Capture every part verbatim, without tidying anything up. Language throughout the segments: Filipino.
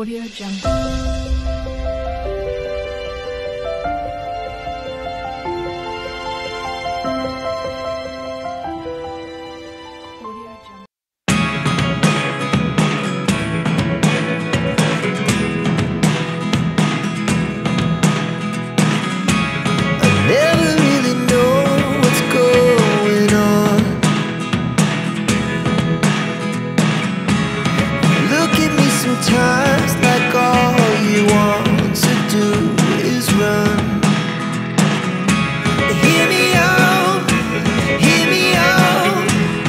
Audio Jungle. Sometimes like all you want to do is run. Hear me out, hear me out.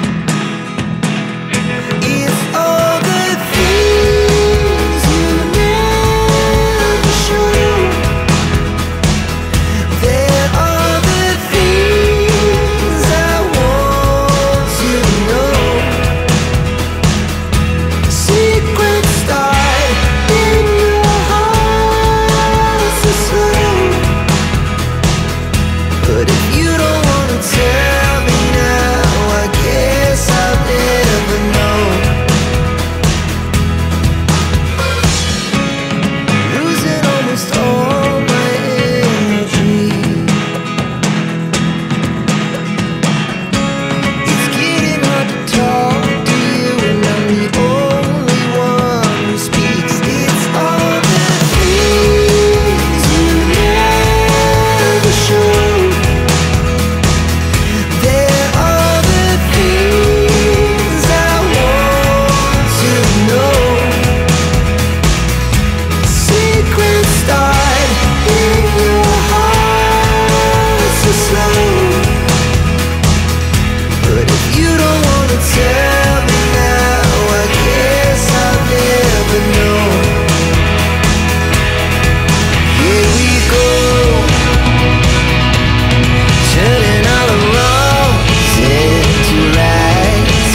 It's all the things you never show. There are the things I want you to know. Secrets start in your heart so slow. But if you don't wanna tell me now, I guess I'll never know. Losing almost all my energy. It's getting hard to talk to you, and I'm the only one who speaks. It's all the things you never show. There are the things I want to know. Secrets start in your heart so slow. But if you don't wanna tell me now, I guess I'll never know. Here we go, turning all the wrongs into rights.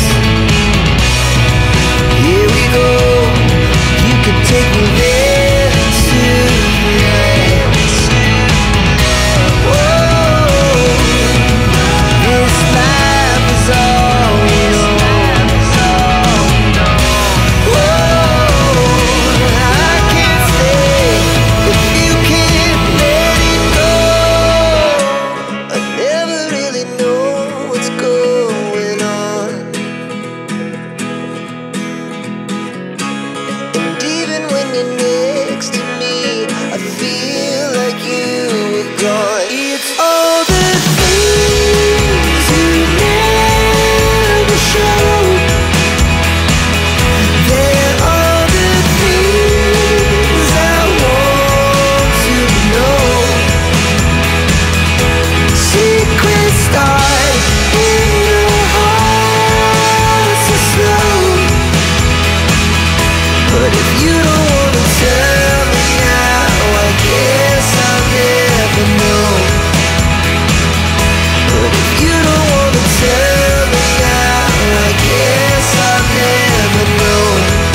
Here we go, you could take me there tonight. Whoa, this life is all we know. Whoa, I can't stay if you can't let it go. I never really know what's going on, and even when you're next to me, I feel like you were gone. It's all the things you never show. There are the things I want to know. Secrets start in your heart so slow. But if you don't wanna tell me now, I guess I'll never know. But if you don't wanna tell me now, I guess I'll never know.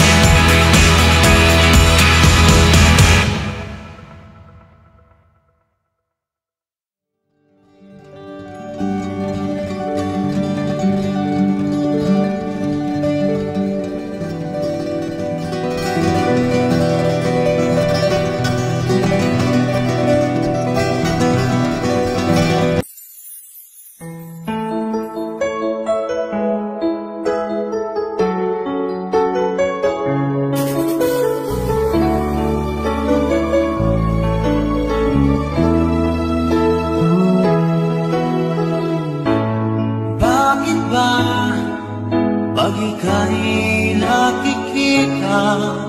Bakit ba pag ika'y nakikita,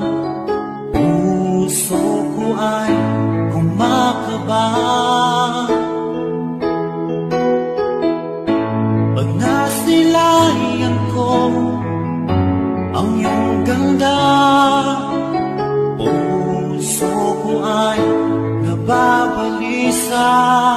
puso ko ay kumakaba? Pag nasilayan ko ang iyong ganda, puso ko ay nababalisa.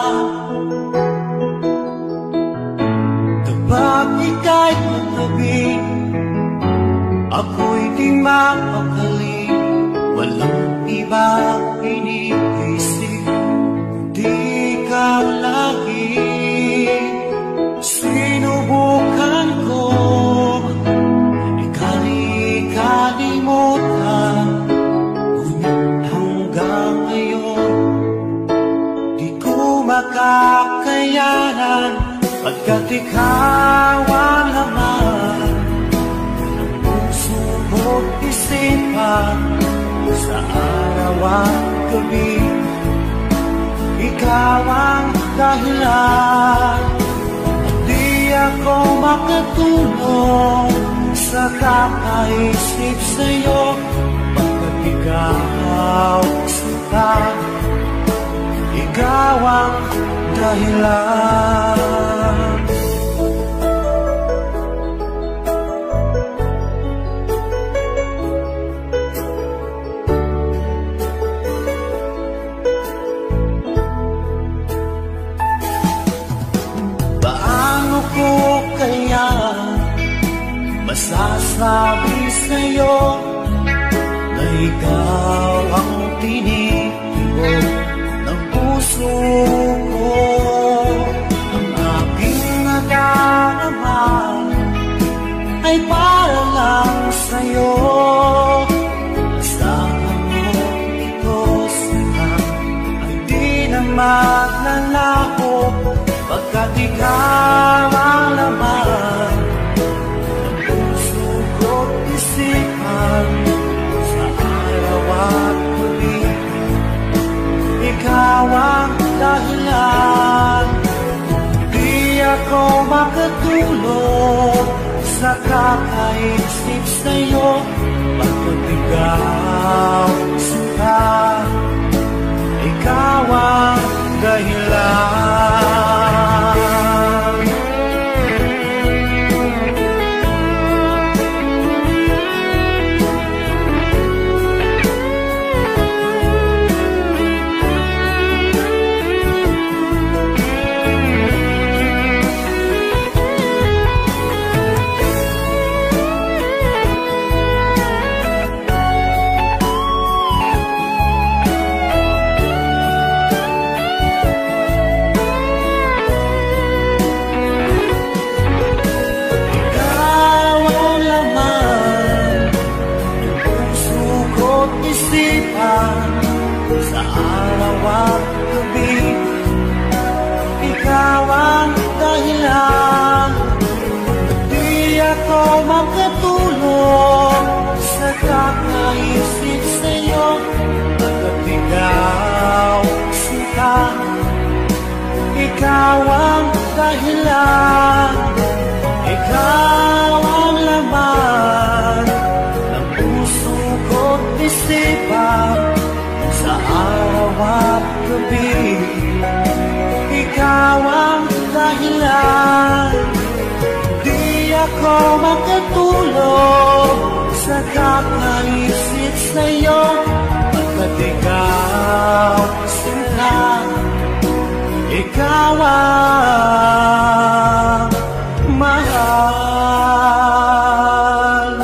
Kapag ika'y katabi, ako'y di mapakali. Walang iba iniisip, di ka lagi. Sinubukan ko ikali-kalimutan ko't isipan sa araw at gabi. Ikaw ang dahilan, di ako makatulog sa kakaisip sa'yo, pagkat ikaw sinta, ikaw ang dahilan. Paano ko kaya masasabi sa'yo na ikaw ang tinitibok ng puso ko? Ang aking nadarama ay para lang sa'yo. Asahan mo ito sila ay di na maglalaho, pagkat ikaw ang laman ng puso ko't isipan sa araw at gabi. Ikaw ang dahilan, di ako makatulog sa kakaisip sa'yo, pagkat ikaw sinta, ikaw ang dahilan. Sa araw at gabi, ikaw ang dahilan, di ako makatulog sa kakaisip sa'yo, pagkat ikaw sinta, ikaw ang dahilan, ikaw ang laman ng puso ko't isipan sa araw at gabi. Ikaw ang dahilan, di ako makatulog sa kakaisip sa'yo, pagkat ikaw sinta, ikaw ang mahal.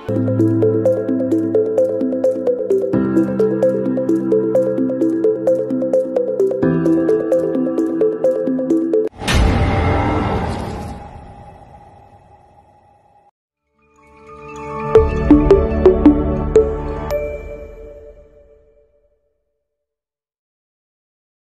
you.